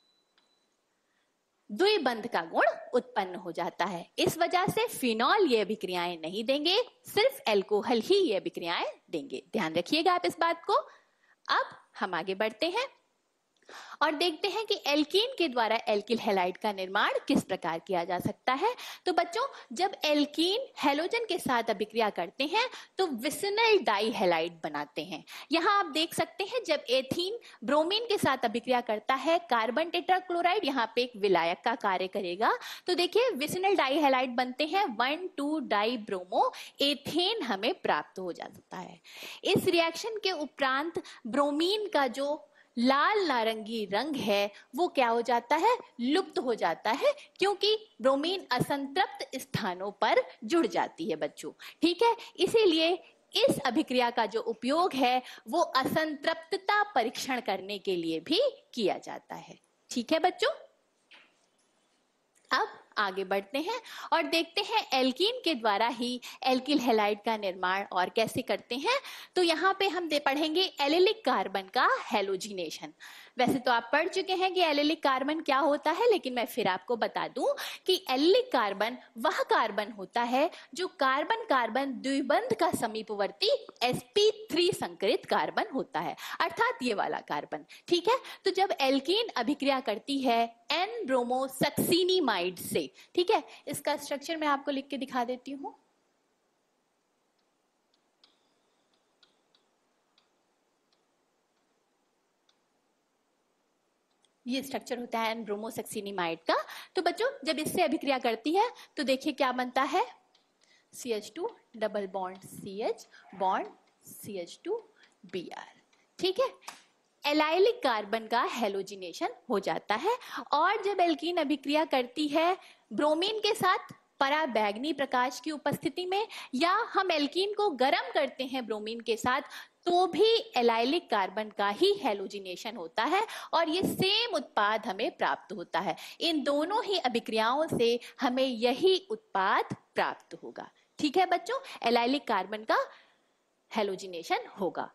द्विबंध का गुण उत्पन्न हो जाता है। इस वजह से फिनॉल ये अभिक्रियाएं नहीं देंगे, सिर्फ एल्कोहल ही ये अभिक्रियाएं देंगे। ध्यान रखिएगा आप इस बात को। अब हम आगे बढ़ते हैं और देखते हैं कि एल्कीन के द्वारा एल्किल हैलाइड का निर्माण किस प्रकार किया जा सकता है। तो बच्चों, जब एल्कीन हैलोजन के साथ अभिक्रिया करते हैं तो विसिनल डाई हैलाइड बनाते हैं। यहाँ आप देख सकते हैं जब एथीन ब्रोमीन के साथ अभिक्रिया करता है कार्बन टेट्राक्लोराइड यहाँ पे एक विलायक का कार्य करेगा, तो देखिए विसिनल डाई हैलाइड बनते हैं, one two dibromoethane हमें प्राप्त हो जाता है। इस रिएक्शन के उपरांत ब्रोमीन का जो लाल नारंगी रंग है वो क्या हो जाता है, लुप्त हो जाता है, क्योंकि ब्रोमीन असंतृप्त स्थानों पर जुड़ जाती है बच्चों। ठीक है, इसीलिए इस अभिक्रिया का जो उपयोग है वो असंतृप्तता परीक्षण करने के लिए भी किया जाता है। ठीक है बच्चों, अब आगे बढ़ते हैं और देखते हैं एल्कीन के द्वारा ही एल्किल हैलाइड का निर्माण और कैसे करते हैं। तो यहाँ पे हम दे पढ़ेंगे एलिलिक कार्बन का हैलोजिनेशन। वैसे तो आप पढ़ चुके हैं कि एलिलिक कार्बन क्या होता है, लेकिन मैं फिर आपको बता दूं कि एलिलिक कार्बन वह कार्बन होता है जो कार्बन कार्बन द्विबंध का समीपवर्ती एस पी थ्री संकरित कार्बन होता है, अर्थात ये वाला कार्बन। ठीक है, तो जब एल्कीन अभिक्रिया करती है एन ब्रोमो सक्सीनिमाइड से, ठीक है, इसका स्ट्रक्चर मैं आपको लिख के दिखा देती हूँ। ये स्ट्रक्चर होता है एन ब्रोमोसक्सीनिमाइड का। तो बच्चों जब इससे अभिक्रिया करती है तो देखिए क्या बनता है, C H two double bond C H bond C H two B R. ठीक है, एलाइलिक कार्बन का हैलोजिनेशन हो जाता है। और जब एल्कीन अभिक्रिया करती है ब्रोमीन के साथ पराबैंगनी प्रकाश की उपस्थिति में, या हम एल्कीन को गर्म करते हैं ब्रोमीन के साथ, तो भी एलाइलिक कार्बन का ही हैलोजिनेशन होता है और ये सेम उत्पाद हमें प्राप्त होता है। इन दोनों ही अभिक्रियाओं से हमें यही उत्पाद प्राप्त होगा। ठीक है बच्चों, एलाइलिक कार्बन का हैलोजिनेशन होगा।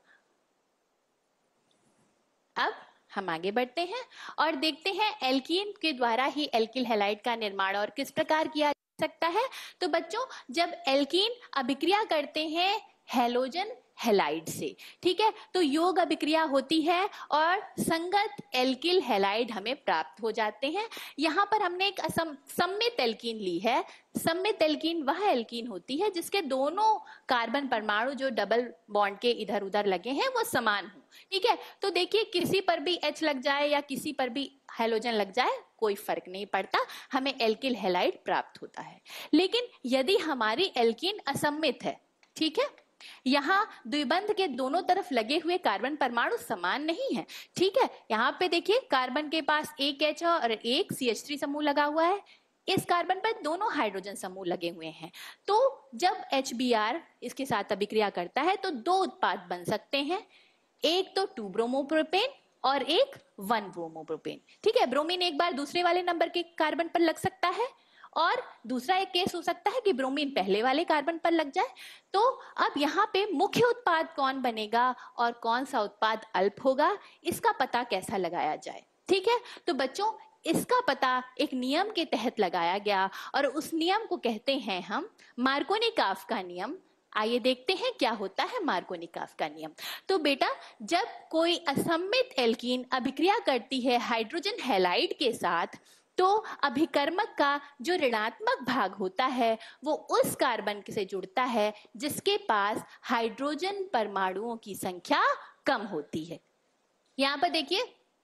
अब हम आगे बढ़ते हैं और देखते हैं एल्कीन के द्वारा ही एल्किल हैलाइड का निर्माण और किस प्रकार किया जा सकता है। तो बच्चों जब एल्कीन अभिक्रिया करते हैं हैलोजन हैलाइड से, ठीक है, तो योग अभिक्रिया होती है और संगत एल्किल हैलाइड हमें प्राप्त हो जाते हैं। यहाँ पर हमने एक सममित एल्कीन ली है। सममित एल्कीन वह एल्कीन होती है जिसके दोनों कार्बन परमाणु जो डबल बॉन्ड के इधर उधर लगे हैं वो समान हो। ठीक है, तो देखिए किसी पर भी H लग जाए या किसी पर भी हैलोजन लग जाए कोई फर्क नहीं पड़ता, हमें एल्किल हैलाइड प्राप्त होता है। लेकिन यदि हमारी एल्कीन असममित है, ठीक है, यहाँ द्विबंध के दोनों तरफ लगे हुए कार्बन परमाणु समान नहीं है। ठीक है, यहाँ पे देखिए कार्बन के पास एक H और एक सी एच थ्री समूह लगा हुआ है, इस कार्बन पर दोनों हाइड्रोजन समूह लगे हुए हैं। तो जब एच बी आर इसके साथ अभिक्रिया करता है तो दो उत्पाद बन सकते हैं, एक तो टू ब्रोमोप्रोपेन और एक वन ब्रोमोप्रोपेन। ठीक है, ब्रोमीन एक बार दूसरे वाले नंबर के कार्बन पर लग सकता है और दूसरा एक केस हो सकता है कि ब्रोमीन पहले वाले कार्बन पर लग जाए। तो अब यहाँ पे मुख्य उत्पाद कौन बनेगा और कौन सा उत्पाद अल्प होगा, इसका पता कैसा लगाया जाए। ठीक है, तो बच्चों इसका पता एक नियम के तहत लगाया गया और उस नियम को कहते हैं हम मार्कोनी-काफ का नियम। आइए देखते हैं क्या होता है मार्कोनी-काफ का नियम। तो बेटा जब कोई असममित एल्कीन अभिक्रिया करती है हाइड्रोजन हैलाइड के साथ, तो अभिकर्मक का जो ऋणात्मक भाग होता है वो उस कार्बन से जुड़ता है जिसके पास हाइड्रोजन परमाणुओं की संख्या कम होती है। यहाँ पर देखिए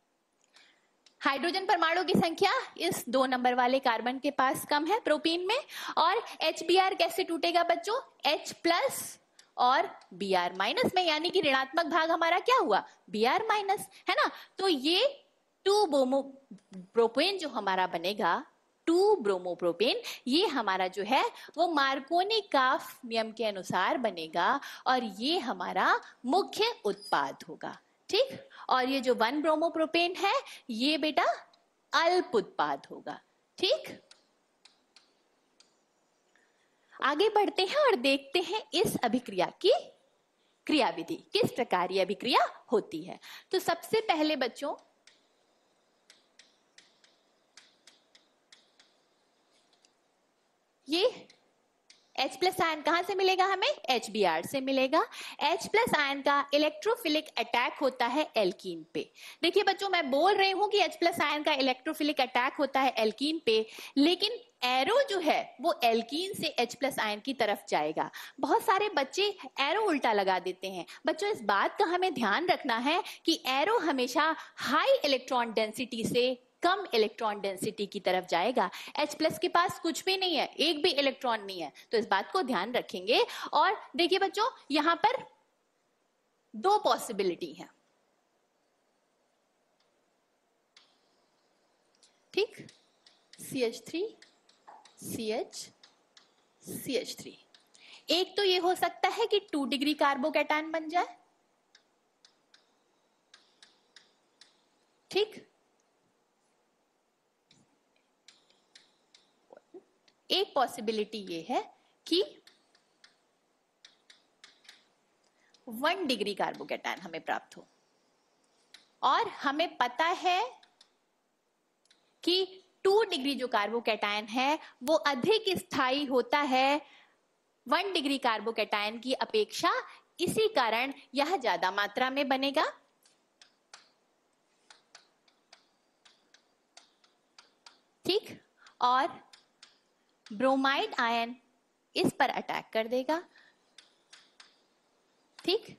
हाइड्रोजन परमाणु की संख्या इस दो नंबर वाले कार्बन के पास कम है प्रोपीन में। और एच बी आर कैसे टूटेगा बच्चों, H प्लस और बी आर माइनस में, यानी कि ऋणात्मक भाग हमारा क्या हुआ, बी आर माइनस, है ना। तो ये टू ब्रोमोप्रोपेन जो हमारा बनेगा, टू ब्रोमोप्रोपेन, ये हमारा जो है वो मार्कोनी-काफ नियम के अनुसार बनेगा और ये हमारा मुख्य उत्पाद होगा। ठीक, और ये जो वन ब्रोमोप्रोपेन है ये बेटा अल्प उत्पाद होगा। ठीक, आगे बढ़ते हैं और देखते हैं इस अभिक्रिया की क्रियाविधि, किस प्रकार ये अभिक्रिया होती है। तो सबसे पहले बच्चों ये H प्लस आयन कहां से मिलेगा हमें, एच बी आर से मिलेगा। H प्लस आयन का इलेक्ट्रोफिलिक अटैक होता है एल्कीन पे। देखिए बच्चों मैं बोल रही हूं कि H प्लस आयन का इलेक्ट्रोफिलिक अटैक होता है एल्कीन पे, लेकिन एरो जो है वो एल्कीन से H प्लस आयन की तरफ जाएगा। बहुत सारे बच्चे एरो उल्टा लगा देते हैं। बच्चों इस बात का हमें ध्यान रखना है कि एरो हमेशा हाई इलेक्ट्रॉन डेंसिटी से कम इलेक्ट्रॉन डेंसिटी की तरफ जाएगा। H प्लस के पास कुछ भी नहीं है, एक भी इलेक्ट्रॉन नहीं है, तो इस बात को ध्यान रखेंगे। और देखिए बच्चों यहां पर दो पॉसिबिलिटी है। ठीक, C H three C H C H three. एक तो ये हो सकता है कि टू डिग्री कार्बोकैटायन बन जाए। ठीक, एक पॉसिबिलिटी ये है कि वन डिग्री कार्बोकैटायन हमें प्राप्त हो, और हमें पता है कि टू डिग्री जो कार्बोकैटायन है वो अधिक स्थायी होता है वन डिग्री कार्बोकैटायन की अपेक्षा, इसी कारण यह ज्यादा मात्रा में बनेगा। ठीक, और ब्रोमाइड आयन इस पर अटैक कर देगा। ठीक,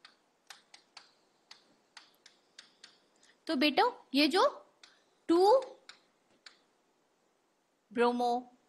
तो बेटो ये जो टू ब्रोमो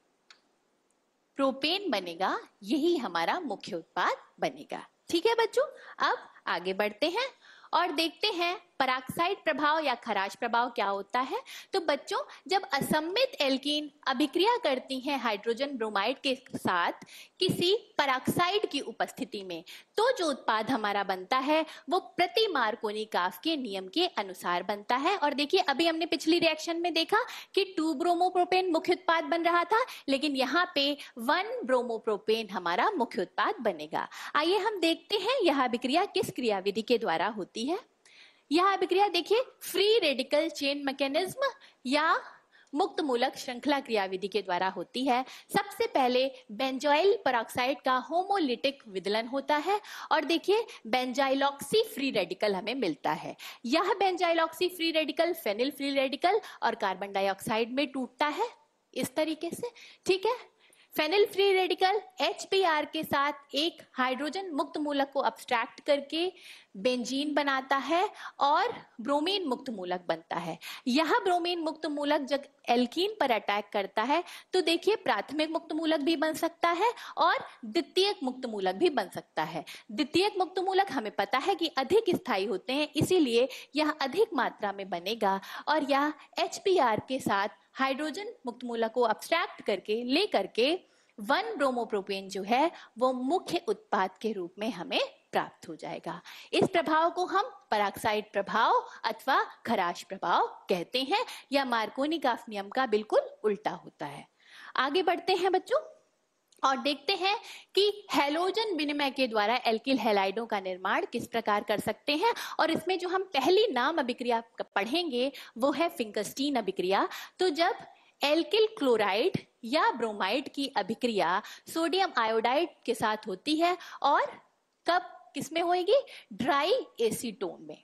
प्रोपेन बनेगा यही हमारा मुख्य उत्पाद बनेगा। ठीक है बच्चों, अब आगे बढ़ते हैं और देखते हैं पराक्साइड प्रभाव या खराश प्रभाव क्या होता है। तो बच्चों, जब असम्मित एल्कीन अभिक्रिया करती हैं हाइड्रोजन ब्रोमाइड के साथ किसी पराक्साइड की उपस्थिति में, तो जो उत्पाद हमारा बनता है वो प्रति मार्कोनी काफ के नियम के अनुसार बनता है। और देखिए, अभी हमने पिछली रिएक्शन में देखा कि टू ब्रोमोप्रोपेन मुख्य उत्पाद बन रहा था, लेकिन यहाँ पे वन ब्रोमोप्रोपेन हमारा मुख्य उत्पाद बनेगा। आइए हम देखते हैं यह अभिक्रिया किस क्रियाविधि के द्वारा होती है। यह अभिक्रिया देखिए फ्री रेडिकल चेन मैकेनिज्म या मुक्त मूलक श्रृंखला क्रियाविधि के द्वारा होती है। सबसे पहले बेंजोइल पेरोक्साइड का होमोलिटिक विदलन होता है और देखिए बेंजाइलॉक्सी फ्री रेडिकल हमें मिलता है। यह benzyloxy free radical phenyl free radical और कार्बन डाइऑक्साइड में टूटता है इस तरीके से। ठीक है, phenyl free radical H P R के साथ एक हाइड्रोजन मुक्त मूलक को अब्स्ट्रैक्ट करके बेंजीन बनाता है और ब्रोमीन मुक्त मूलक बनता है। यह ब्रोमीन मुक्त मूलक जब एल्कीन पर अटैक करता है तो देखिए प्राथमिक मुक्त मूलक भी बन सकता है और द्वितीयक मुक्त मूलक भी बन सकता है। द्वितीयक मुक्त मूलक हमें पता है कि अधिक स्थायी होते हैं, इसीलिए यह अधिक मात्रा में बनेगा और यह एच पी आर के साथ हाइड्रोजन मुक्त मूलक को अब्स्ट्रैक्ट करके ले करके वन ब्रोमोप्रोपेन जो है वो मुख्य उत्पाद के रूप में हमें प्राप्त हो जाएगा। इस प्रभाव को हम पराक्साइड प्रभाव अथवा खराश प्रभाव कहते हैं, या मार्कोनी काफ नियम का बिल्कुल उल्टा होता है। आगे बढ़ते हैं बच्चों और देखते हैं कि हैलोजन विनिमय के द्वारा एल्किल हैलाइडों का निर्माण किस प्रकार कर सकते हैं। और इसमें जो हम पहली नाम अभिक्रिया पढ़ेंगे वो है फिंकस्टीन अभिक्रिया। तो जब एल्किल क्लोराइड या ब्रोमाइड की अभिक्रिया सोडियम आयोडाइड के साथ होती है और कब किसमें होगी? ड्राई एसीटोन में।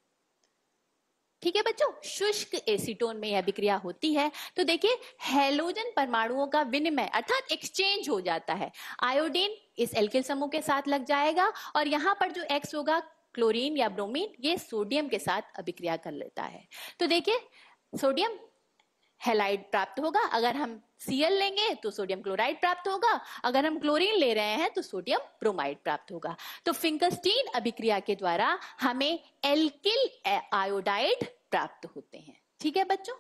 ठीक है बच्चों, शुष्क एसीटोन में यह अभिक्रिया होती है। तो देखिए हैलोजन परमाणुओं का विनिमय अर्थात एक्सचेंज हो जाता है। आयोडीन इस एल्किल समूह के साथ लग जाएगा और यहाँ पर जो एक्स होगा क्लोरीन या ब्रोमीन, ये सोडियम के साथ अभिक्रिया कर लेता है। तो देखिए सोडियम हैलाइड प्राप्त होगा, अगर हम Cl लेंगे तो सोडियम क्लोराइड प्राप्त होगा, अगर हम क्लोरीन ले रहे हैं तो सोडियम ब्रोमाइड प्राप्त होगा। तो फिंकस्टीन अभिक्रिया के द्वारा हमें एल्किल आयोडाइड प्राप्त होते हैं। ठीक है बच्चों,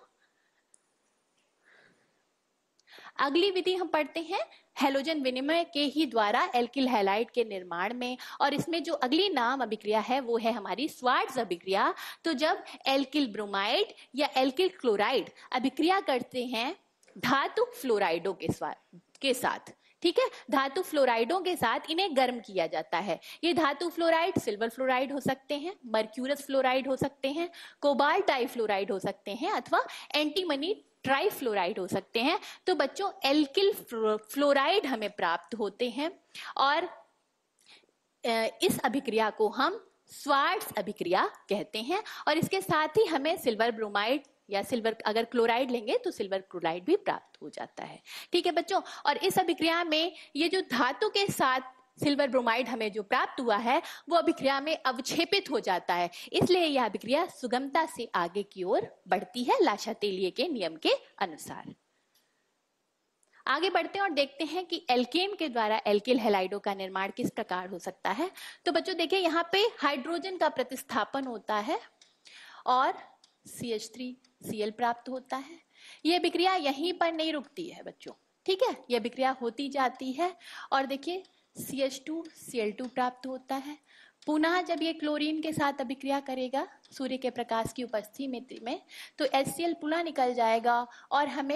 अगली विधि हम पढ़ते हैं हैलोजन विनिमय के ही द्वारा एल्किल हैलाइड के निर्माण में, और इसमें जो अगली नाम अभिक्रिया है वो है हमारी स्वार्ट्ज अभिक्रिया। तो जब एल्किल ब्रोमाइड या एल्किल क्लोराइड अभिक्रिया करते हैं धातु फ्लोराइडों के के साथ, ठीक है, धातु फ्लोराइडों के साथ इन्हें गर्म किया जाता है। ये धातु फ्लोराइड सिल्वर फ्लोराइड हो सकते हैं, मर्क्यूरस फ्लोराइड हो सकते हैं, कोबाल्ट डाइफ्लोराइड हो सकते हैं अथवा एंटीमनी ट्राइफ्लोराइड हो सकते हैं। तो बच्चों एल्किल फ्लोराइड हमें प्राप्त होते हैं और इस अभिक्रिया को हम स्वार्ट्ज अभिक्रिया कहते हैं। और इसके साथ ही हमें सिल्वर ब्रोमाइड या सिल्वर, अगर क्लोराइड लेंगे तो सिल्वर क्लोराइड भी प्राप्त हो जाता है। ठीक है बच्चों, और इस अभिक्रिया में ये जो धातु के साथ सिल्वर ब्रोमाइड हमें जो प्राप्त हुआ है वो अभिक्रिया में अवक्षेपित हो जाता है, इसलिए यह अभिक्रिया सुगमता से आगे की ओर बढ़ती है लाशातेलिए के नियम के अनुसार। आगे बढ़ते हैं और देखते हैं कि एल्केन के द्वारा एल्किल हैलाइडों का निर्माण किस प्रकार हो सकता है। तो बच्चों देखिए यहाँ पे हाइड्रोजन का प्रतिस्थापन होता है और C H three C L प्राप्त होता है। यह अभिक्रिया यहीं पर नहीं रुकती है बच्चों, ठीक है, यह अभिक्रिया होती जाती है और देखिए C H two C L two प्राप्त होता है। पुनः जब ये क्लोरीन के साथ अभिक्रिया करेगा सूर्य के प्रकाश की उपस्थिति में, तो एच सी एल पुनः निकल जाएगा और हमें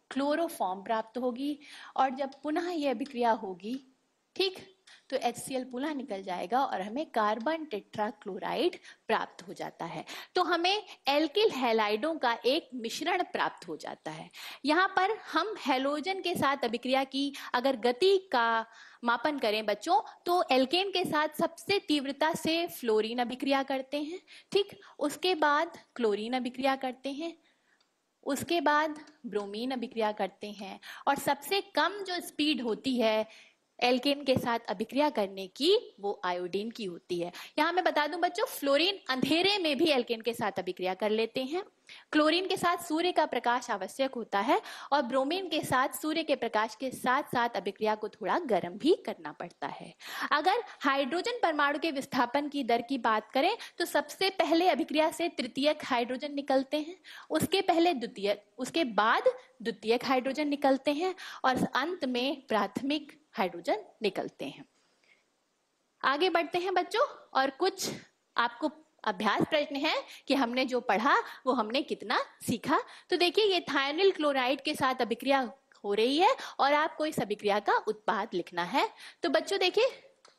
क्लोरोफॉर्म प्राप्त होगी, और जब पुनः यह अभिक्रिया होगी, ठीक, तो HCl पुनः निकल जाएगा और हमें कार्बन टेट्राक्लोराइड प्राप्त हो जाता है। तो हमें एल्किल हैलाइडों का एक मिश्रण प्राप्त हो जाता है। यहाँ पर हम हैलोजन के साथ अभिक्रिया की अगर गति का मापन करें बच्चों, तो एल्केन के साथ सबसे तीव्रता से फ्लोरीन अभिक्रिया करते हैं, ठीक, उसके बाद क्लोरीन अभिक्रिया करते हैं, उसके बाद ब्रोमीन अभिक्रिया करते हैं, और सबसे कम जो स्पीड होती है एल्केन के साथ अभिक्रिया करने की वो आयोडीन की होती है। यहाँ मैं बता दूं बच्चों, फ्लोरीन अंधेरे में भी एल्केन के साथ अभिक्रिया कर लेते हैं, क्लोरीन के साथ सूर्य का प्रकाश आवश्यक होता है, और ब्रोमीन के साथ सूर्य के प्रकाश के साथ साथ अभिक्रिया को थोड़ा गर्म भी करना पड़ता है। अगर हाइड्रोजन परमाणु के विस्थापन की दर की बात करें तो सबसे पहले अभिक्रिया से तृतीयक हाइड्रोजन निकलते हैं, उसके पहले द्वितीयक, उसके बाद द्वितीयक हाइड्रोजन निकलते हैं, और अंत में प्राथमिक हाइड्रोजन निकलते हैं। आगे बढ़ते हैं बच्चों, और कुछ आपको अभ्यास प्रश्न है कि हमने जो पढ़ा वो हमने कितना सीखा। तो देखिए, ये थायोनिल क्लोराइड के साथ अभिक्रिया हो रही है और आपको इस अभिक्रिया का उत्पाद लिखना है। तो बच्चों देखिए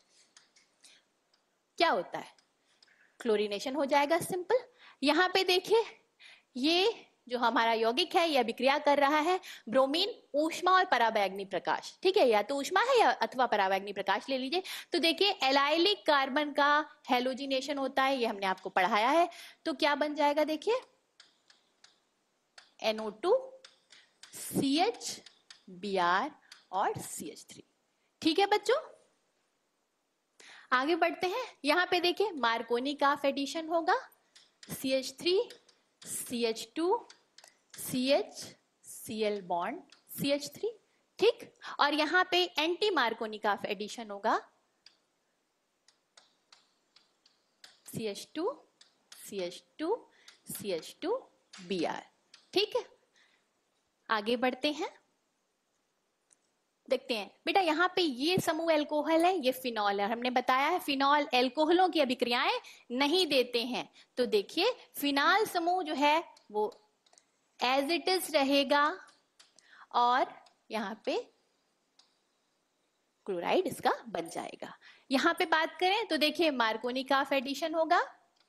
क्या होता है, क्लोरीनेशन हो जाएगा, सिंपल। यहाँ पे देखिए, ये जो हमारा यौगिक है ये अभिक्रिया कर रहा है ब्रोमीन, ऊष्मा और पराबैंगनी प्रकाश, ठीक है, या तो ऊष्मा है या अथवा पराबैंगनी प्रकाश ले लीजिए। तो देखिए एलाइलिक कार्बन का हेलोजिनेशन होता है, ये हमने आपको पढ़ाया है। तो क्या बन जाएगा, देखिए N O two, C H, B R और सी एच थ्री, ठीक है बच्चों। आगे बढ़ते हैं, यहाँ पे देखिए मार्कोनी का एडिशन होगा, C H three, C H two, C H, C L bond, C H three, ठीक, और यहाँ पे एंटी मार्कोनी का एडिशन होगा, C H two, C H two, C H two, B R, ठीक है। आगे बढ़ते हैं, देखते हैं बेटा, यहाँ पे ये समूह एल्कोहल है, ये फिनॉल है। हमने बताया है फिनॉल एल्कोहलों की अभिक्रियाएं नहीं देते हैं। तो देखिए फिनॉल समूह जो है वो एज इट इज रहेगा, और यहाँ पे क्लोराइड इसका बन जाएगा। यहाँ पे बात करें तो देखिए मार्कोनी का एडिशन होगा,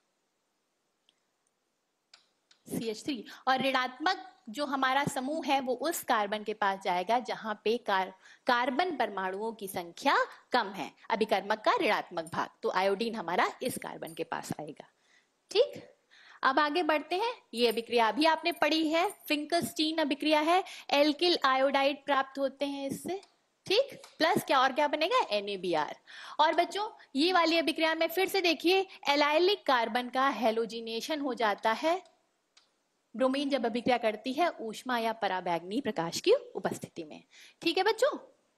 सी एच थ्री, और ऋणात्मक जो हमारा समूह है वो उस कार्बन के पास जाएगा जहां पे कार, कार्बन परमाणुओं की संख्या कम है, अभिकर्मक का ऋणात्मक भाग, तो आयोडीन हमारा इस कार्बन के पास आएगा, ठीक। अब आगे बढ़ते हैं, ये अभिक्रिया अभी आपने पढ़ी है, फिंकलस्टीन अभिक्रिया है, एल्किल आयोडाइड प्राप्त होते हैं इससे, ठीक, प्लस क्या और क्या बनेगा, एन ए बी आर। और बच्चों ये वाली अभिक्रिया में फिर से देखिए एलाइलिक कार्बन का हेलोजिनेशन हो जाता है, ब्रोमीन जब अभिक्रिया करती है ऊष्मा या पराबैंगनी प्रकाश की उपस्थिति में, ठीक है बच्चों।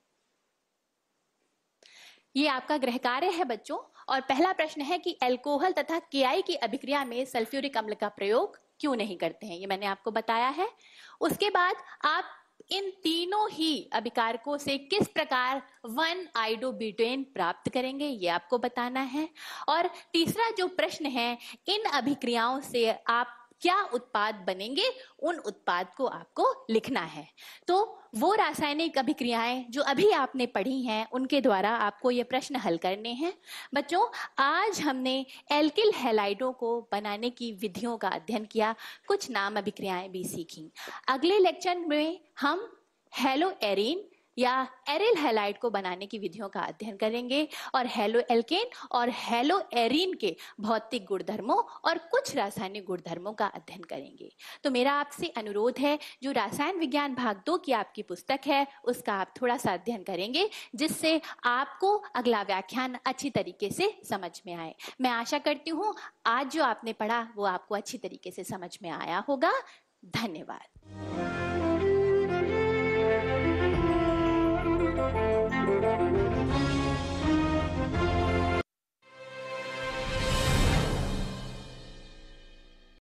ये आपका गृह कार्य है बच्चों, और पहला प्रश्न है कि एल्कोहल तथा केआई की अभिक्रिया में सल्फ्यूरिक अम्ल का प्रयोग क्यों नहीं करते हैं, ये मैंने आपको बताया है। उसके बाद आप इन तीनों ही अभिकारकों से किस प्रकार वन आइडोब्यूटेन प्राप्त करेंगे, ये आपको बताना है। और तीसरा जो प्रश्न है, इन अभिक्रियाओं से आप क्या उत्पाद बनेंगे, उन उत्पाद को आपको लिखना है। तो वो रासायनिक अभिक्रियाएं जो अभी आपने पढ़ी हैं उनके द्वारा आपको ये प्रश्न हल करने हैं। बच्चों आज हमने एल्किल हैलाइडों को बनाने की विधियों का अध्ययन किया, कुछ नाम अभिक्रियाएं भी सीखी। अगले लेक्चर में हम हेलो एरीन या एरिल हैलाइड को बनाने की विधियों का अध्ययन करेंगे, और हेलो एल्केन और हेलो एरीन के भौतिक गुणधर्मों और कुछ रासायनिक गुणधर्मों का अध्ययन करेंगे। तो मेरा आपसे अनुरोध है, जो रसायन विज्ञान भाग दो की आपकी पुस्तक है उसका आप थोड़ा सा अध्ययन करेंगे, जिससे आपको अगला व्याख्यान अच्छी तरीके से समझ में आए। मैं आशा करती हूँ आज जो आपने पढ़ा वो आपको अच्छी तरीके से समझ में आया होगा। धन्यवाद।